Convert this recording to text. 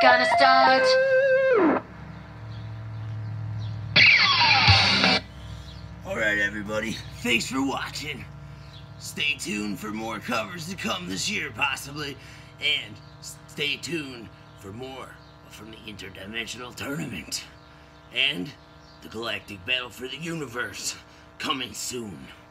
gonna start. Alright everybody, thanks for watching. Stay tuned for more covers to come this year possibly, and stay tuned for more from the Interdimensional Tournament and the Galactic Battle for the Universe coming soon.